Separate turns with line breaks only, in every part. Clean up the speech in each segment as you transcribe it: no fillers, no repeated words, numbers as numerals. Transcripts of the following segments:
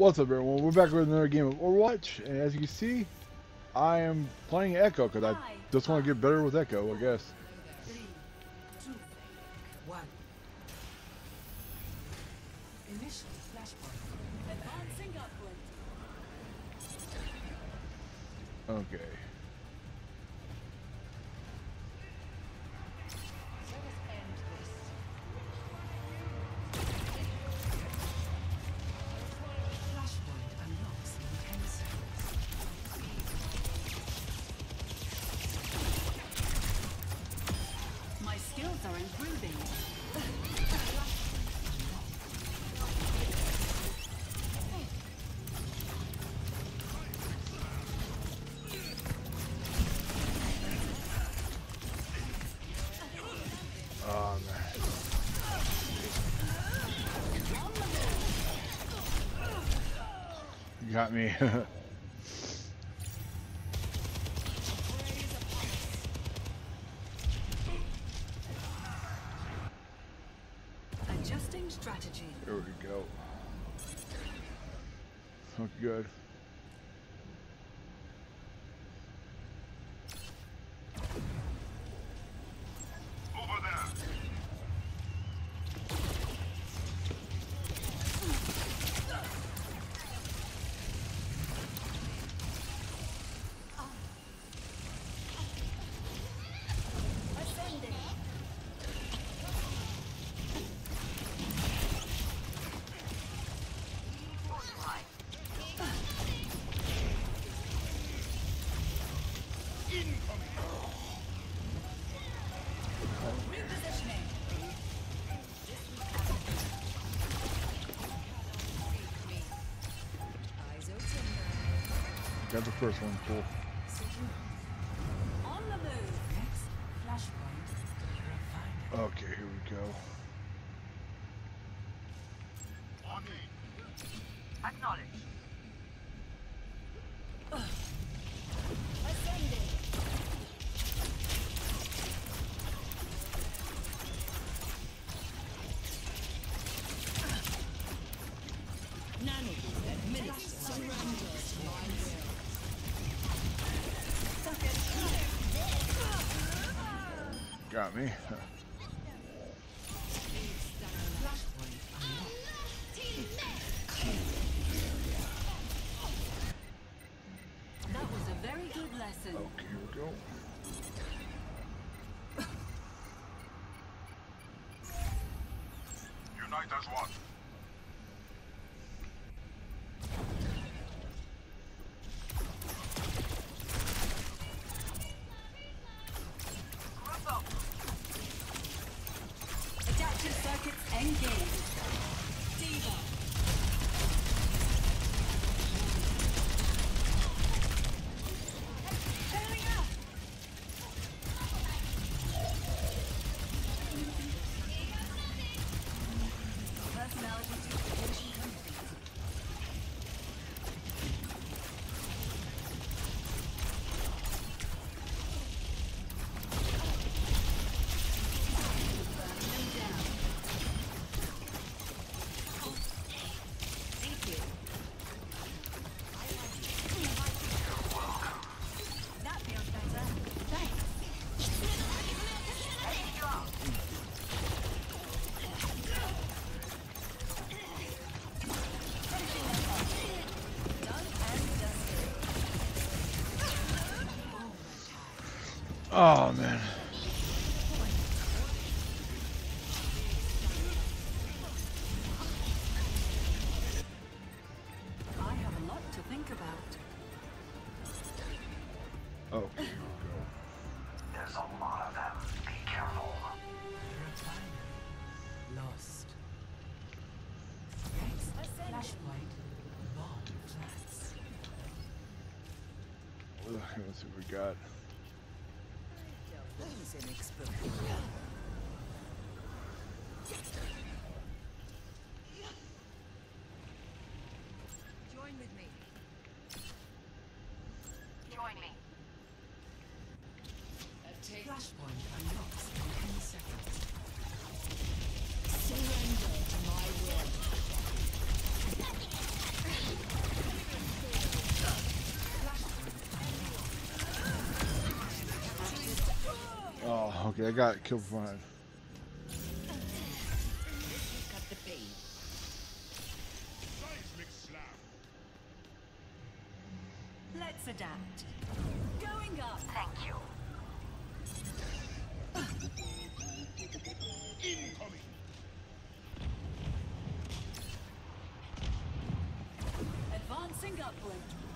What's up, everyone? We're back with another game of Overwatch, and as you can see, I am playing Echo because I just want to get better with Echo, I guess.
3, 2, 1. Initial flashpoint. Advancing upward.
Okay.
Let us end this. Flashpoint unlocks in 10 seconds.
My skills are improving.
Oh, man. You got me.
Adjusting strategy.
There we go. Look good.
Over there.
Ascending. Repositioning. Eyes open.
Got the first one, cool.
On the move.
Next flashpoint. Refinement.
Okay, here we go.
On me.
Acknowledge.
Ascending. Nanoboost administered. Surrender to my will. Suck it.
Got me.
Flashpoint unlocked.
That was a very good lesson.
Okay, here we go.
Unite as one.
Group up.
Adaptive circuits engaged. Diva. Going up. Personality duplication complete. Burning them down. Thank you. That feels better. Thanks. Finishing them off. Done and dusted.
Oh, man.
I have a lot to think about.
Okay, here we go.
There's a lot of them. Be careful.
Refinery. Lost. Next flashpoint. Bomb flats.
Let's see what we got.
Join with me.
Join me.
Flashpoint unlocks in 10 seconds.
Surrender to my will.
Okay, I got killed from behind.
Cut the bait.
Seismic slam.
Let's adapt. Going up.
Thank you.
Incoming.
Advancing upward.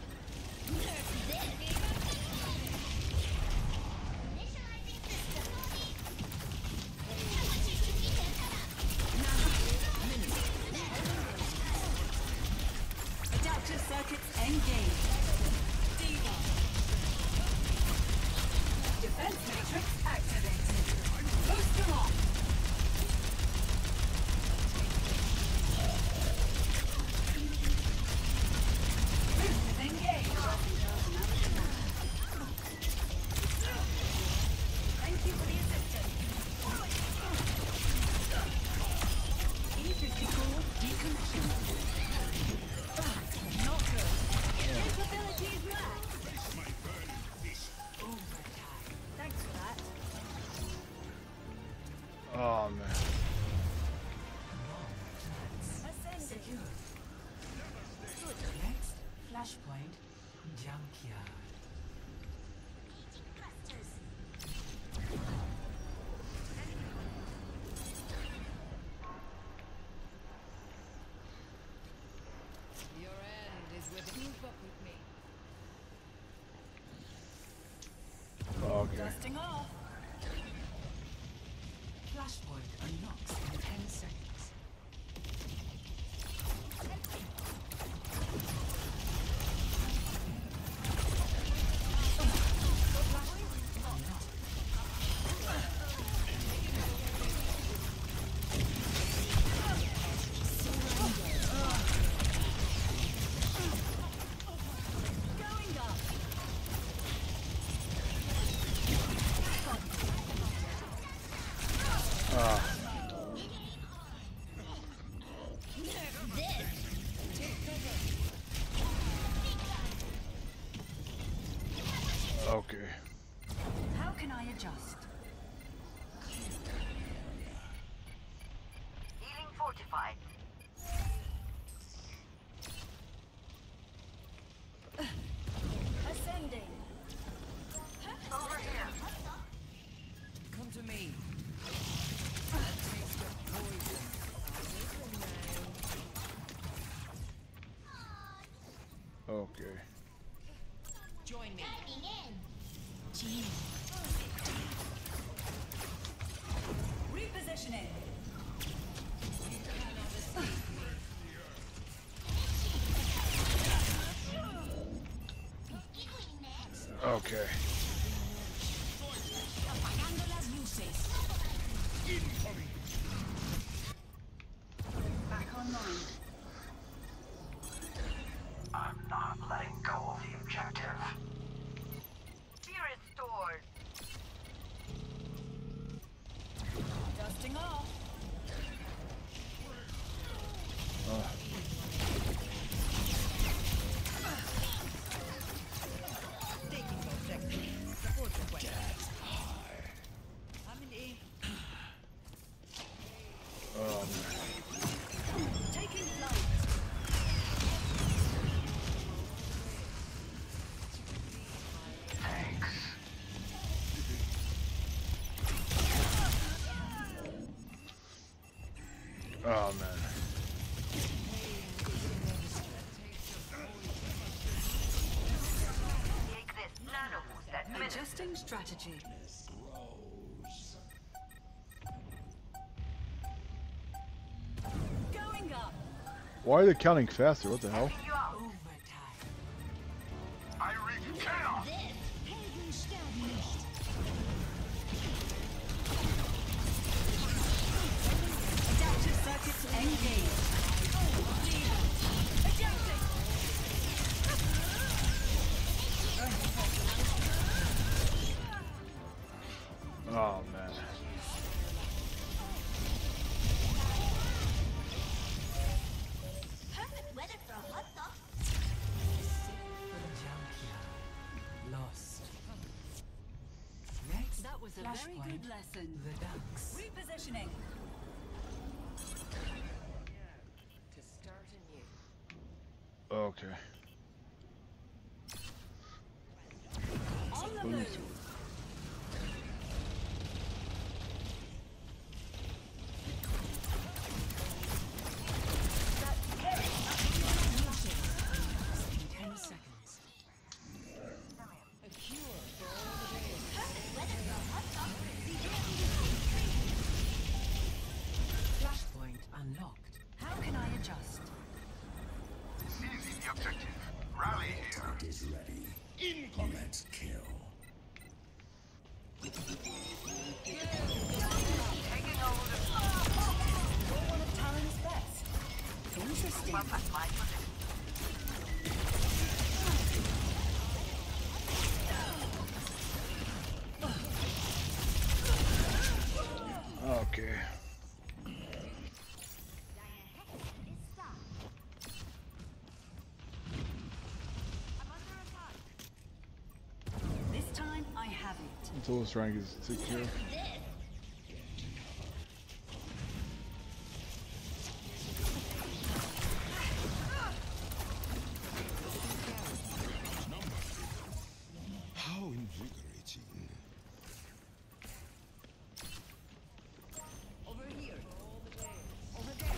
Adaptive circuits engaged. Diva. Defense matrix activated. Booster on. Boosters engaged. Thank you for the assistance. E54 decommissioned. Not good. Capabilities max. Overtime. Thanks for that.
Oh man.
Ascending.
Next, flashpoint, junkyard. Your end is with you. Up with me.
Okay.
Dusting off.
Flashpoint unlocks in 10 seconds.
Going up.
Okay.
How can I adjust?
Healing fortified.
Ascending.
Over here.
Come to me. Taste of poison.
Okay.
Join me.
Repositioning.
Okay.
Apagando las luces.
Incoming.
Back online.
I'm not letting go of the objective. Fear is stored.
Dusting off.
Taking objective. Support request. I'm in A.
Oh man.
Taking flight.
Thanks.
Oh man.
Take this nano boost at minute.
Adjusting strategy. Going up.
Why are they counting faster? What the hell?
Taking you out.
Overtime.
I wreak chaos.
Adaptive circuits engaged. Adjusting.
Oh man.
Perfect weather for a hot dog.
For the junkyard. Lost. Next,
That was a very
Flashpoint.
good lesson.
The ducks.
Repositioning.
To start anew.
Okay.
On the
Ooh.
move.
In 10 seconds.
A cure for all the days.
Flashpoint unlocked.
How can I adjust?
Seizing the objective. Rally here.
Is ready.
Incoming.
Let's kill.
Taking hold of
You're one of Talon's best. Interesting.
my position.
Okay.
This time I have it.
Until this rank is secure.
How invigorating.
Over here. All the days.
Over there.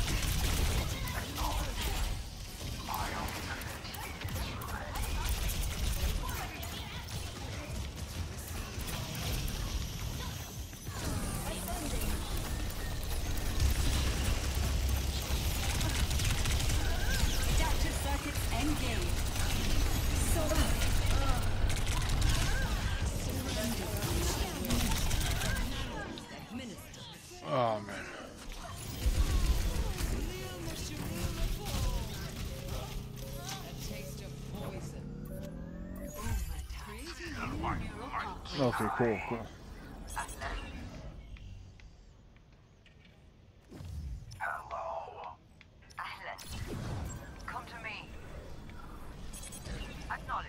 Adaptive circuits engaged.
Oh man.
A taste of poison.
Creating new neural pathways.
Okay, cool, cool.
Hello. Ahlan. Come to me. Acknowledge.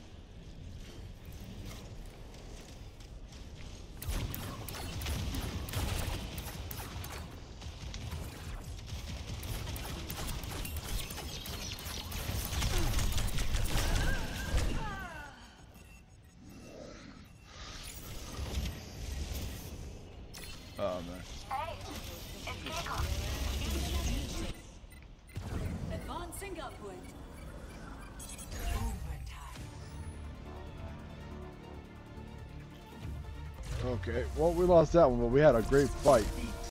Oh man.
Hey, it's Jacob.
Advancing upward.
Overtime.
Okay. Well, we lost that one, but we had a great fight.